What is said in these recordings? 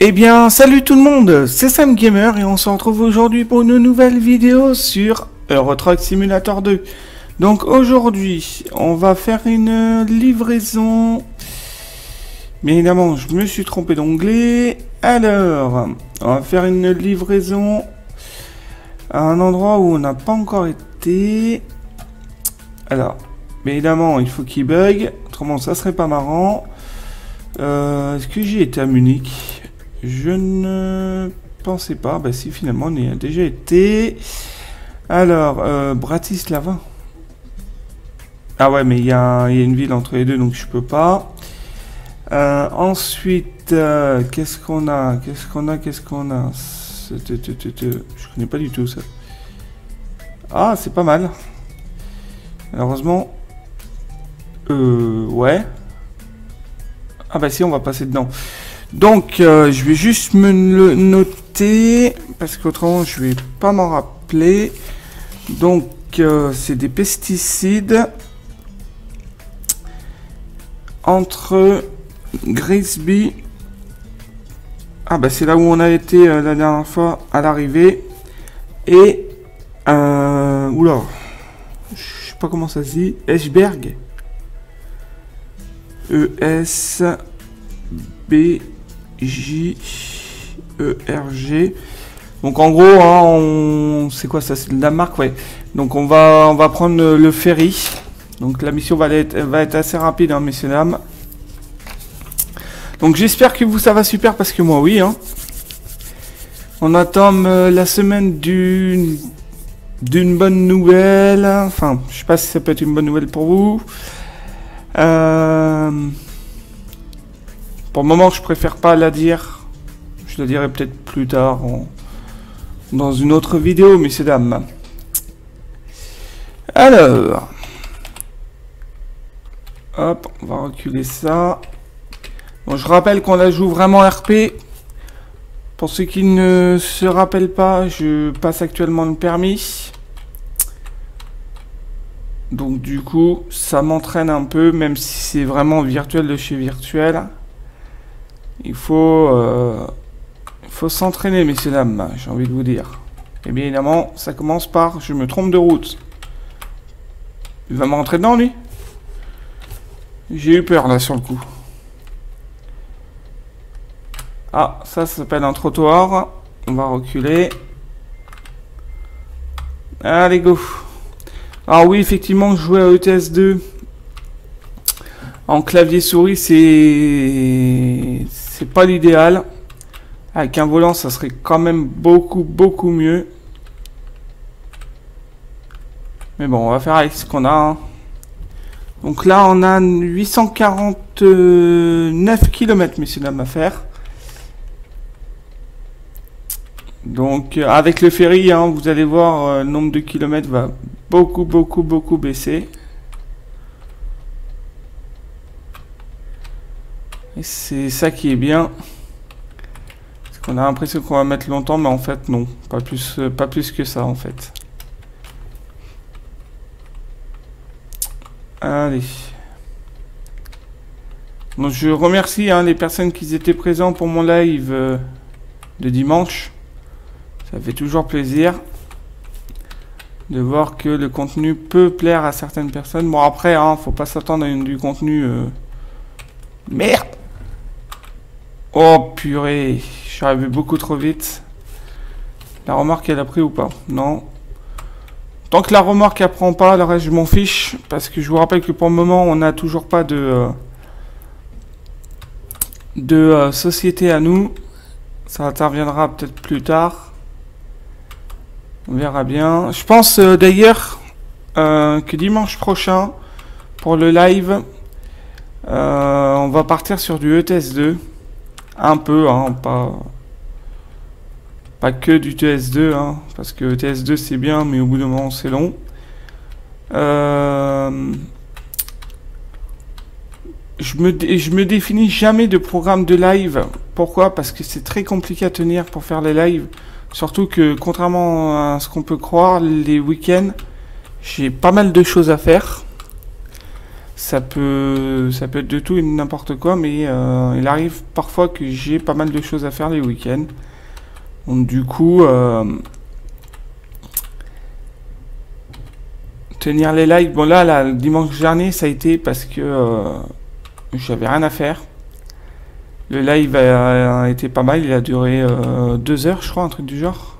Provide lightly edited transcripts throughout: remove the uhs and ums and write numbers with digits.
Eh bien, salut tout le monde, c'est Sam Gamer et on se retrouve aujourd'hui pour une nouvelle vidéo sur Euro Truck Simulator 2. Donc aujourd'hui, on va faire une livraison. Bien évidemment, je me suis trompé d'onglet. Alors, on va faire une livraison à un endroit où on n'a pas encore été. Alors, bien évidemment, il faut qu'il bug, autrement ça serait pas marrant. Est-ce que j'y étais à Munich? Je ne pensais pas. Bah si, finalement, on y a déjà été. Alors, Bratislava. Ah ouais, mais il y a une ville entre les deux, donc je peux pas. Ensuite, qu'est-ce qu'on a? Je connais pas du tout ça. Ah, c'est pas mal. Malheureusement. Ouais. Ah bah si, on va passer dedans. Donc, je vais juste me le noter, parce qu'autrement, je vais pas m'en rappeler. Donc, c'est des pesticides entre Grisby. Ah bah c'est là où on a été la dernière fois à l'arrivée. Et, oula, je sais pas comment ça se dit, Eschberg. E-S-B-J-E-R-G. Donc en gros, hein, c'est quoi ça? C'est de la marque, ouais. Donc on va prendre le ferry. Donc la mission va être assez rapide, hein, messieurs dames. Donc j'espère que vous ça va super, parce que moi oui. Hein. On attend la semaine d'une bonne nouvelle. Enfin, je sais pas si ça peut être une bonne nouvelle pour vous. Pour le moment, je préfère pas la dire. Je la dirai peut-être plus tard dans une autre vidéo, messieurs dames. Alors, hop, on va reculer ça. Bon, je rappelle qu'on la joue vraiment RP. Pour ceux qui ne se rappellent pas, je passe actuellement le permis. Donc du coup, ça m'entraîne un peu, même si c'est vraiment virtuel de chez virtuel. Il faut s'entraîner, messieurs dames, j'ai envie de vous dire. Et bien évidemment, ça commence par je me trompe de route. Il va me rentrer dedans, lui? J'ai eu peur, là, sur le coup. Ah, ça s'appelle un trottoir. On va reculer. Allez, go. Alors oui, effectivement, jouer à ETS 2 en clavier souris, c'est pas l'idéal. Avec un volant, ça serait quand même beaucoup mieux. Mais bon, on va faire avec ce qu'on a. Hein. Donc là, on a 849 km, messieurs dames, à faire. Donc, avec le ferry, hein, vous allez voir, le nombre de kilomètres va beaucoup baisser. Et c'est ça qui est bien. Parce qu'on a l'impression qu'on va mettre longtemps, mais en fait, non. Pas plus que ça, en fait. Allez. Donc, je remercie hein, les personnes qui étaient présentes pour mon live de dimanche. Ça fait toujours plaisir de voir que le contenu peut plaire à certaines personnes. Bon après, hein, faut pas s'attendre à du contenu... Merde! Oh purée, je suis arrivé beaucoup trop vite. La remorque elle a pris ou pas? Non. Tant que la remorque elle prend pas, le reste je m'en fiche. Parce que je vous rappelle que pour le moment on n'a toujours pas de société à nous. Ça interviendra peut-être plus tard. On verra bien. Je pense d'ailleurs que dimanche prochain, pour le live, on va partir sur du ETS 2. Un peu, hein, pas que du ETS 2, hein, parce que ETS 2 c'est bien, mais au bout d'un moment c'est long. Je me définis jamais de programme de live. Pourquoi? Parce que c'est très compliqué à tenir pour faire les lives. Surtout que, contrairement à ce qu'on peut croire, les week-ends, j'ai pas mal de choses à faire. Ça peut être de tout et de n'importe quoi, mais il arrive parfois que j'ai pas mal de choses à faire les week-ends. Donc du coup, tenir les lives. Bon là, le dimanche dernier, ça a été parce que j'avais rien à faire. Le live a été pas mal, il a duré 2 heures, je crois, un truc du genre.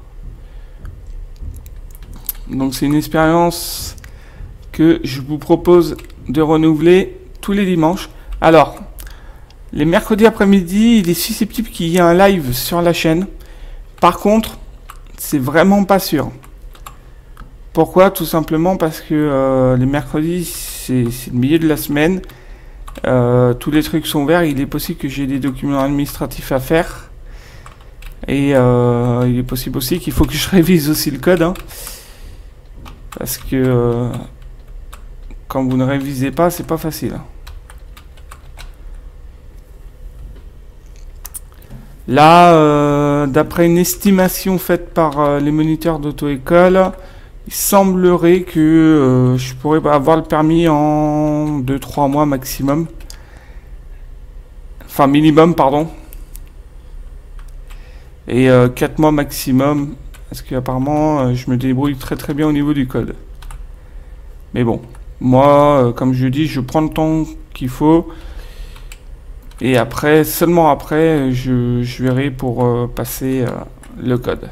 Donc c'est une expérience que je vous propose de renouveler tous les dimanches. Alors, les mercredis après-midi, il est susceptible qu'il y ait un live sur la chaîne. Par contre, c'est vraiment pas sûr. Pourquoi? Tout simplement parce que les mercredis, c'est le milieu de la semaine. Tous les trucs sont verts. Il est possible que j'ai des documents administratifs à faire. Et il est possible aussi qu'il faut que je révise aussi le code. Hein. Parce que quand vous ne révisez pas, c'est pas facile. Là, d'après une estimation faite par les moniteurs d'auto-école, il semblerait que je pourrais avoir le permis en 2-3 mois maximum. Enfin, minimum, pardon. Et 4 mois maximum. Parce qu'apparemment, je me débrouille très très bien au niveau du code. Mais bon, moi, comme je dis, je prends le temps qu'il faut. Et après, seulement après, je verrai pour passer le code.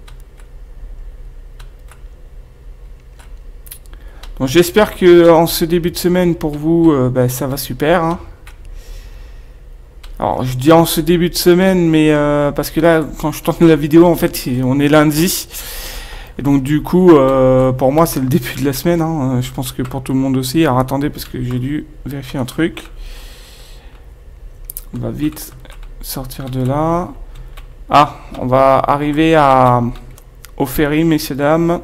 Donc j'espère que en ce début de semaine, pour vous, ça va super. Hein. Alors, je dis en ce début de semaine, mais parce que là, quand je tourne la vidéo, en fait, on est lundi. Et donc, du coup, pour moi, c'est le début de la semaine. Hein. Je pense que pour tout le monde aussi. Alors, attendez, parce que j'ai dû vérifier un truc. On va vite sortir de là. Ah, on va arriver au ferry, messieurs, dames.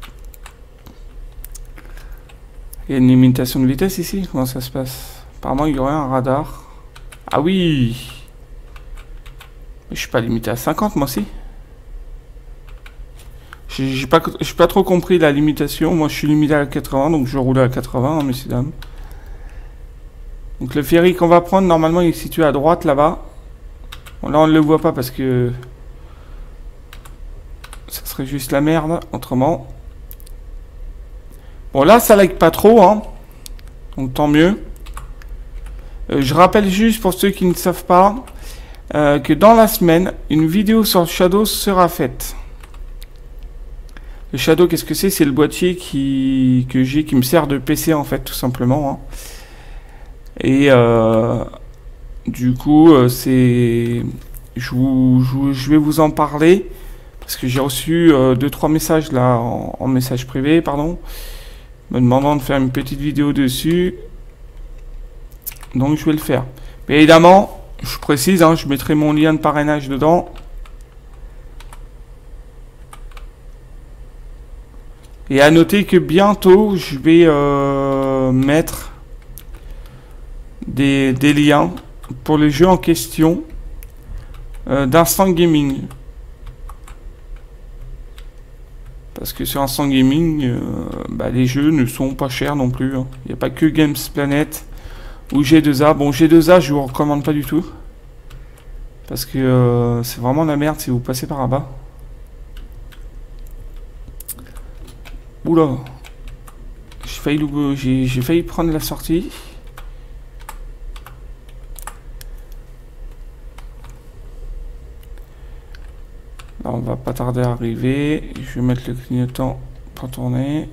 Il y a une limitation de vitesse ici. Comment ça se passe? Apparemment, il y aurait un radar. Ah oui! Je suis pas limité à 50, moi aussi. J'ai pas trop compris la limitation. Moi, je suis limité à 80, donc je roule à 80, hein, messieurs, dames. Donc le ferry qu'on va prendre, normalement, il est situé à droite, là-bas. Bon, là, on ne le voit pas parce que ça serait juste la merde, autrement. Bon, là, ça lag pas trop, hein. Donc, tant mieux. Je rappelle juste, pour ceux qui ne savent pas, que dans la semaine, une vidéo sur le Shadow sera faite. Le Shadow, qu'est-ce que c'est? C'est le boîtier que j'ai, qui me sert de PC, en fait, tout simplement. Hein. Et du coup, je vais vous en parler. Parce que j'ai reçu 2-3 messages, là, en message privé, pardon. Me demandant de faire une petite vidéo dessus. Donc je vais le faire. Mais évidemment, je précise, hein, je mettrai mon lien de parrainage dedans. Et à noter que bientôt, je vais mettre des liens pour les jeux en question d'Instant Gaming. Parce que sur Instant Gaming, les jeux ne sont pas chers non plus. Hein. Il n'y a pas que Games Planet ou G2A. Bon, G2A, je vous recommande pas du tout. Parce que c'est vraiment la merde si vous passez par là-bas. Oula. J'ai failli prendre la sortie. Là, on va pas tarder à arriver. Je vais mettre le clignotant pour tourner.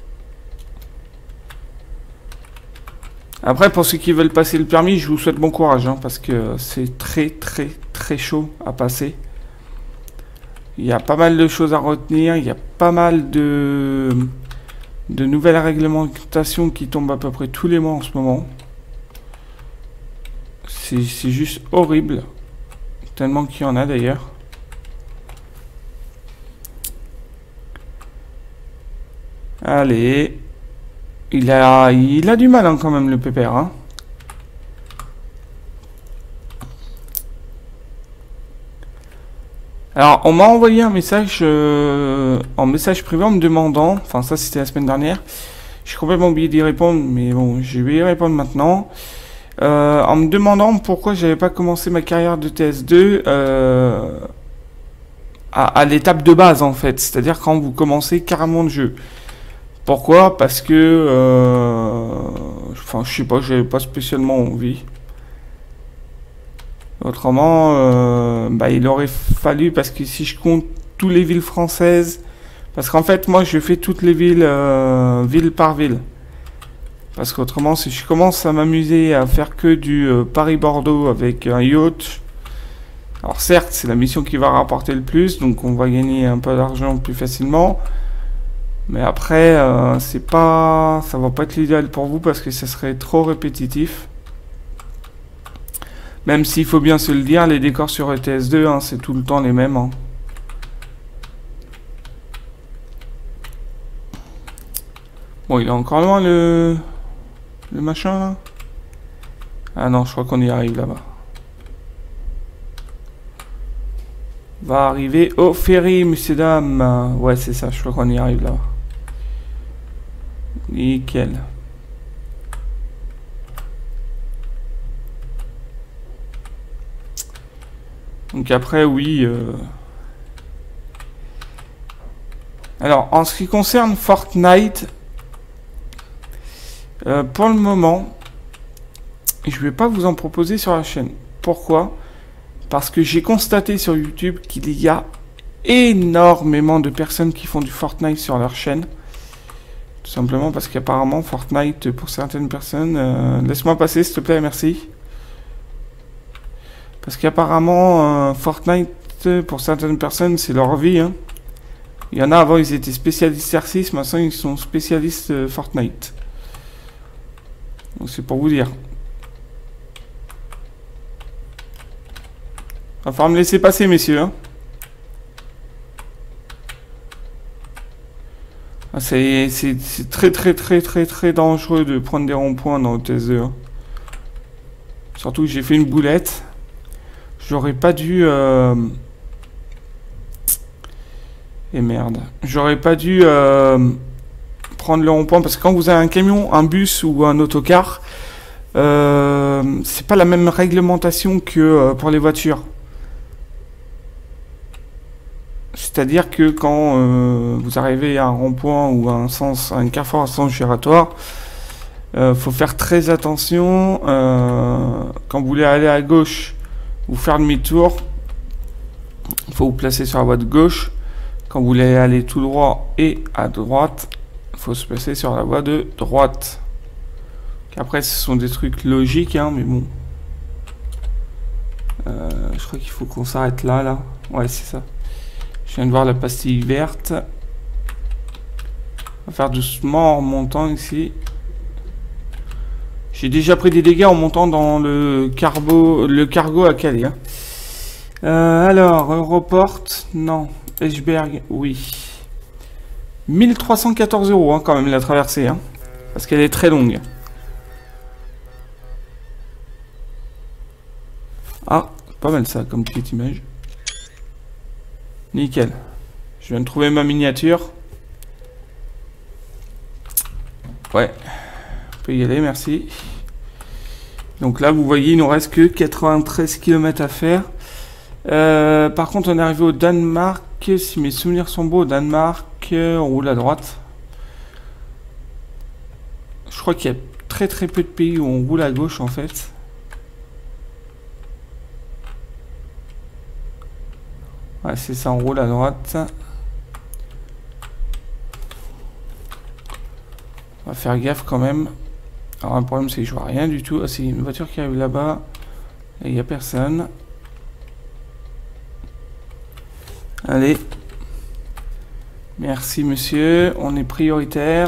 Après, pour ceux qui veulent passer le permis, je vous souhaite bon courage, hein, parce que c'est très très très chaud à passer. Il y a pas mal de choses à retenir, il y a pas mal de nouvelles réglementations qui tombent à peu près tous les mois en ce moment. C'est juste horrible, tellement qu'il y en a d'ailleurs. Allez. Il a du mal hein, quand même le pépère. Hein. Alors on m'a envoyé un message en message privé en me demandant, enfin ça c'était la semaine dernière, J'ai complètement oublié d'y répondre, mais bon, je vais y répondre maintenant. En me demandant pourquoi j'avais pas commencé ma carrière de TS2 à l'étape de base en fait, c'est-à-dire quand vous commencez carrément le jeu. Pourquoi? Parce que, enfin, je sais pas, j'avais pas spécialement envie. Autrement, bah, il aurait fallu, parce que si je compte toutes les villes françaises, parce qu'en fait, moi, je fais toutes les villes, ville par ville. Parce qu'autrement, si je commence à m'amuser à faire que du Paris-Bordeaux avec un yacht, alors certes, c'est la mission qui va rapporter le plus, donc on va gagner un peu d'argent plus facilement. Mais après, c'est pas, ça va pas être l'idéal pour vous parce que ça serait trop répétitif. Même s'il faut bien se le dire, les décors sur ETS2, hein, c'est tout le temps les mêmes. Hein. Bon, il est encore loin le machin là. Ah non, je crois qu'on y arrive là-bas. Va arriver au ferry, messieurs dames. Ouais, c'est ça, je crois qu'on y arrive là-bas. Nickel. Donc après, oui. Alors, en ce qui concerne Fortnite, pour le moment, je vais pas vous en proposer sur la chaîne. Pourquoi? Parce que j'ai constaté sur YouTube qu'il y a énormément de personnes qui font du Fortnite sur leur chaîne. Tout simplement parce qu'apparemment, Fortnite, pour certaines personnes... laisse-moi passer, s'il te plaît, merci. Parce qu'apparemment, Fortnite, pour certaines personnes, c'est leur vie. Hein. Il y en a, avant, ils étaient spécialistes R6, maintenant, ils sont spécialistes Fortnite. Donc, c'est pour vous dire. Va falloir me laisser passer, messieurs. Hein. Ah, c'est très dangereux de prendre des ronds-points dans OTS2. Hein. Surtout que j'ai fait une boulette. J'aurais pas dû... Et merde. J'aurais pas dû prendre le rond-point parce que quand vous avez un camion, un bus ou un autocar, c'est pas la même réglementation que pour les voitures. C'est-à-dire que quand vous arrivez à un rond-point ou à un carrefour à sens giratoire, faut faire très attention. Quand vous voulez aller à gauche ou faire demi-tour, il faut vous placer sur la voie de gauche. Quand vous voulez aller tout droit et à droite, il faut se placer sur la voie de droite. Après, ce sont des trucs logiques, hein, mais bon. Je crois qu'il faut qu'on s'arrête là. Ouais, c'est ça. Je viens de voir la pastille verte. On va faire doucement en montant ici. J'ai déjà pris des dégâts en montant dans le cargo à Calais. Hein. Alors, Europort, non. Eschberg, oui. 1314 € hein, quand même la traversée. Hein, parce qu'elle est très longue. Ah, pas mal ça comme petite image. Nickel. Je viens de trouver ma miniature. Ouais. On peut y aller, merci. Donc là, vous voyez, il nous reste que 93 km à faire. Par contre, on est arrivé au Danemark. Si mes souvenirs sont beaux, au Danemark, on roule à droite. Je crois qu'il y a très peu de pays où on roule à gauche, en fait. Ouais, c'est ça, on roule à droite. On va faire gaffe quand même. Alors, un problème, c'est que je vois rien du tout. Ah, c'est une voiture qui arrive là-bas. Et il n'y a personne. Allez. Merci, monsieur. On est prioritaire.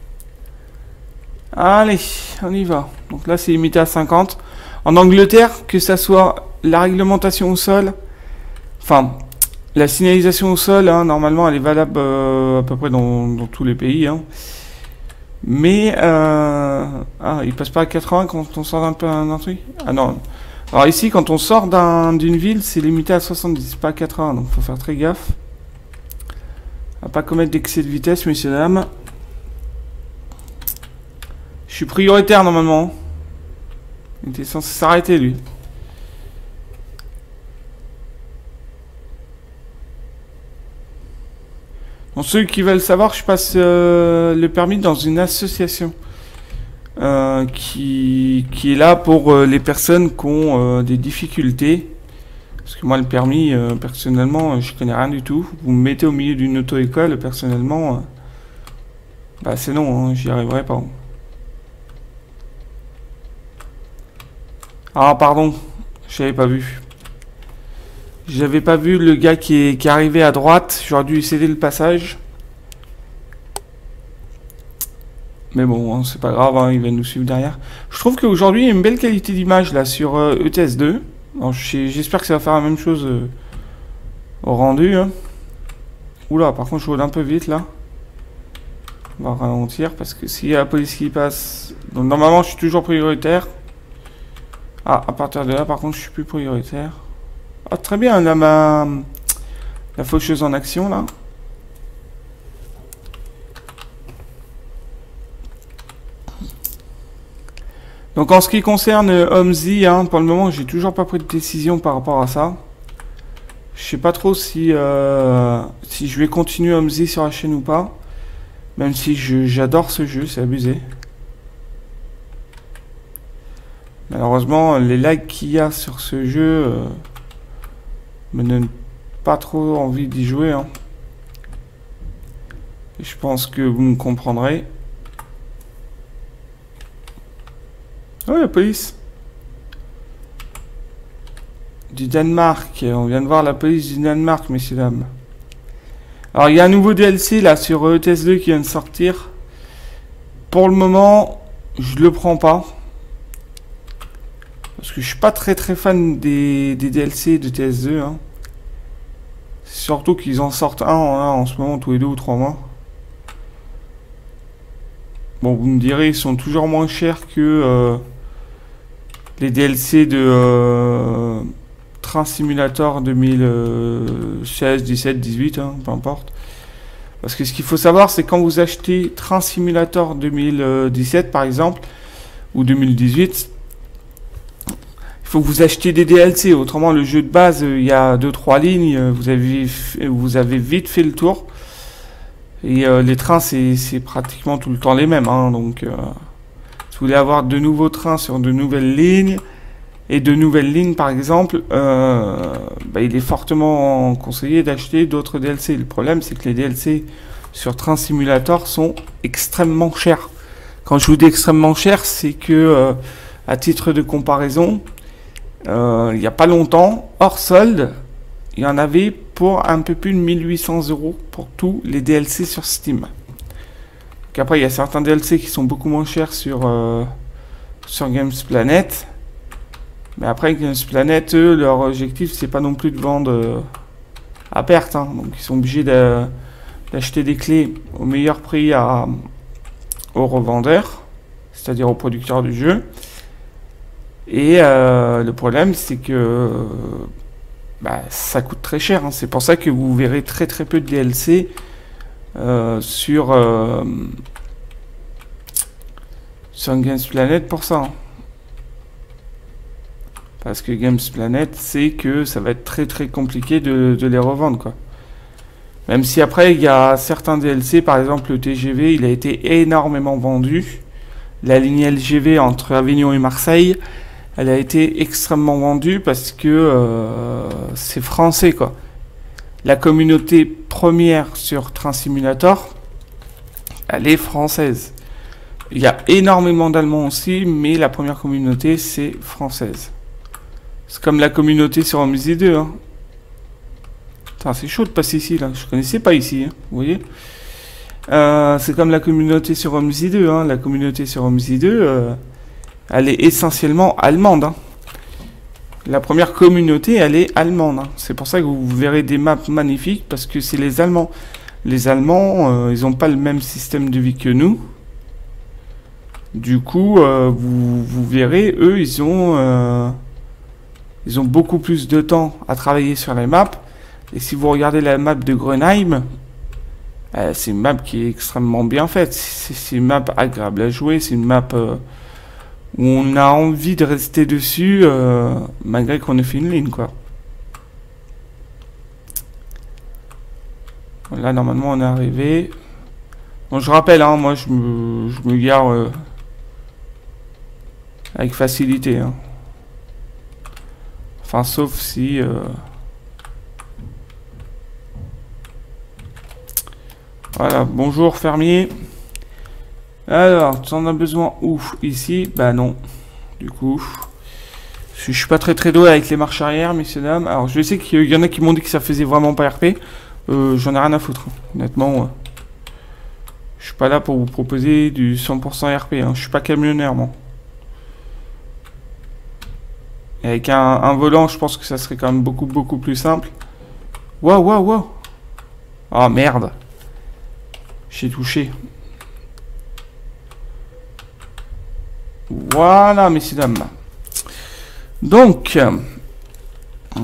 Allez, on y va. Donc là, c'est limité à 50. En Angleterre, que ça soit la réglementation au sol, enfin, la signalisation au sol, hein, normalement, elle est valable à peu près dans tous les pays. Hein. Mais, il passe pas à 80 quand on sort d'un truc? Ah non. Alors ici, quand on sort d'une ville, c'est limité à 70, pas à 80, donc faut faire très gaffe. À pas commettre d'excès de vitesse, messieurs, dames. suis prioritaire normalement. Il était censé s'arrêter lui. Pour ceux qui veulent savoir, je passe le permis dans une association qui est là pour les personnes qui ont des difficultés. Parce que moi, le permis, personnellement, je connais rien du tout. Vous me mettez au milieu d'une auto-école, personnellement, bah c'est non, hein, j'y arriverai pas. Ah, pardon, j'avais pas vu. J'avais pas vu le gars qui est arrivé à droite. J'aurais dû céder le passage. Mais bon, hein, c'est pas grave, hein, il va nous suivre derrière. Je trouve qu'aujourd'hui, il y a une belle qualité d'image là sur ETS 2. J'espère que ça va faire la même chose au rendu. Hein. Oula, par contre, je roule un peu vite là. On va ralentir parce que s'il y a la police qui passe... Donc normalement, je suis toujours prioritaire. Ah, à partir de là, par contre, je suis plus prioritaire. Ah, très bien, là, la faucheuse en action, là. Donc, en ce qui concerne Omzi, hein, pour le moment, j'ai toujours pas pris de décision par rapport à ça. Je sais pas trop si je vais continuer Omzi sur la chaîne ou pas. Même si j'adore ce jeu, c'est abusé. Malheureusement, les lags qu'il y a sur ce jeu me donnent pas trop envie d'y jouer. Hein. Et je pense que vous me comprendrez. Oh, la police du Danemark. On vient de voir la police du Danemark, messieurs dames. Alors, il y a un nouveau DLC là sur ETS 2 qui vient de sortir. Pour le moment, je le prends pas. Parce que je suis pas très fan des DLC de TS2. Hein. Surtout qu'ils en sortent un en ce moment tous les 2 ou 3 mois. Bon, vous me direz, ils sont toujours moins chers que les DLC de Train Simulator 2016, 17, 18, hein, peu importe. Parce que ce qu'il faut savoir, c'est quand vous achetez Train Simulator 2017 par exemple, ou 2018, il faut que vous achetiez des DLC. Autrement, le jeu de base, il y a 2-3 lignes, vous avez vite fait le tour. Et les trains, c'est pratiquement tout le temps les mêmes. Hein, donc, si vous voulez avoir de nouveaux trains sur de nouvelles lignes, et de nouvelles lignes par exemple, bah, il est fortement conseillé d'acheter d'autres DLC. Le problème, c'est que les DLC sur Train Simulator sont extrêmement chers. Quand je vous dis extrêmement cher, c'est que, à titre de comparaison, il n'y a pas longtemps, hors solde, il y en avait pour un peu plus de 1800 € pour tous les DLC sur Steam. Donc après, il y a certains DLC qui sont beaucoup moins chers sur Games Planet. Mais après, Games Planet, eux, leur objectif, c'est pas non plus de vendre à perte. Hein. Donc ils sont obligés d'acheter des clés au meilleur prix aux revendeurs, c'est-à-dire aux producteurs du jeu. Et le problème, c'est que bah, ça coûte très cher. Hein. C'est pour ça que vous verrez très peu de DLC sur Games Planet pour ça. Hein. Parce que Games Planet, c'est que ça va être très compliqué de les revendre, quoi. Même si après, il y a certains DLC, par exemple le TGV, il a été énormément vendu. La ligne LGV entre Avignon et Marseille, elle a été extrêmement vendue parce que c'est français, quoi. La communauté première sur Train Simulator, elle est française. Il y a énormément d'Allemands aussi, mais la première communauté, c'est française. C'est comme la communauté sur Omzi 2. Hein. C'est chaud de passer ici, là. Je connaissais pas ici, hein, vous voyez. C'est comme la communauté sur Omzi 2. Hein. La communauté sur Omzi 2, elle est essentiellement allemande. Hein. La première communauté, elle est allemande. Hein. C'est pour ça que vous verrez des maps magnifiques, parce que c'est les Allemands. Les Allemands, ils n'ont pas le même système de vie que nous. Du coup, vous verrez, eux, ils ont beaucoup plus de temps à travailler sur les maps. Et si vous regardez la map de Grenheim, C'est une map qui est extrêmement bien faite. C'est une map agréable à jouer. C'est une map où on a envie de rester dessus malgré qu'on ait fait une ligne, quoi. Là, normalement, on est arrivé. Bon, je rappelle, hein, moi, je me gare avec facilité. Hein. Enfin, sauf si... Voilà, bonjour fermier. Alors, tu en as besoin où? Ici? Bah non. Du coup, je suis pas très doué avec les marches arrière, messieurs dames. Alors, je sais qu'il y en a qui m'ont dit que ça faisait vraiment pas RP. J'en ai rien à foutre. Honnêtement, je suis pas là pour vous proposer du 100% RP. Hein. Je suis pas camionneur, moi. Et avec un volant, je pense que ça serait quand même beaucoup plus simple. Waouh, waouh, waouh. Oh merde. J'ai touché. Voilà, messieurs, dames. Donc, on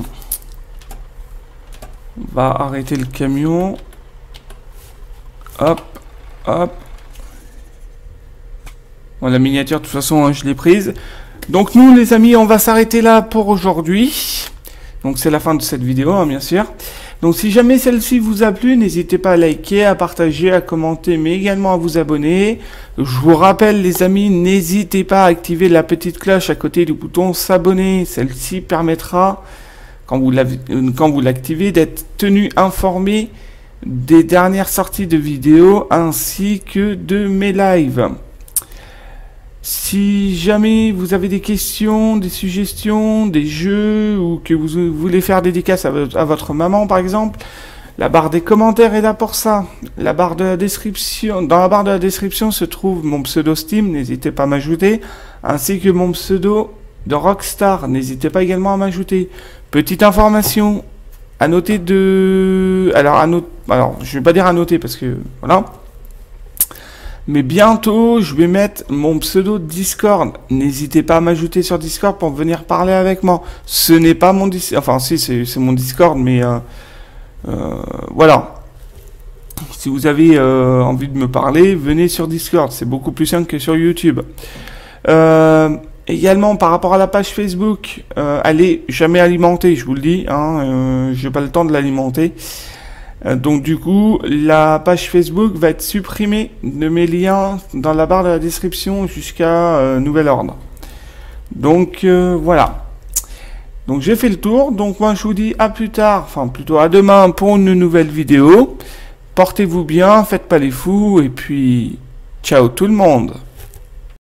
va arrêter le camion. Hop, hop. Bon, la miniature, de toute façon, je l'ai prise. Donc, nous, les amis, on va s'arrêter là pour aujourd'hui. Donc, c'est la fin de cette vidéo, hein, bien sûr. Donc, si jamais celle-ci vous a plu, n'hésitez pas à liker, à partager, à commenter, mais également à vous abonner. Je vous rappelle, les amis, n'hésitez pas à activer la petite cloche à côté du bouton s'abonner. Celle-ci permettra, quand vous l'activez, d'être tenu informé des dernières sorties de vidéos ainsi que de mes lives. Si jamais vous avez des questions, des suggestions, des jeux ou que vous voulez faire dédicace à votre maman par exemple, la barre des commentaires est là pour ça. La barre de la description, dans la barre de la description se trouve mon pseudo Steam, n'hésitez pas à m'ajouter, ainsi que mon pseudo de Rockstar, n'hésitez pas également à m'ajouter. Petite information, à noter de... Alors, je vais pas dire à noter parce que... Voilà. Mais bientôt, je vais mettre mon pseudo Discord. N'hésitez pas à m'ajouter sur Discord pour venir parler avec moi. Ce n'est pas mon Discord. Enfin, si, c'est mon Discord, mais voilà. Si vous avez envie de me parler, venez sur Discord. C'est beaucoup plus simple que sur YouTube. Également, par rapport à la page Facebook, elle est jamais alimentée, je vous le dis. Hein, j'ai pas le temps de l'alimenter. Donc du coup, la page Facebook va être supprimée de mes liens dans la barre de la description jusqu'à nouvel ordre. Donc voilà. Donc j'ai fait le tour. Donc moi je vous dis à plus tard, enfin plutôt à demain pour une nouvelle vidéo. Portez-vous bien, faites pas les fous et puis ciao tout le monde.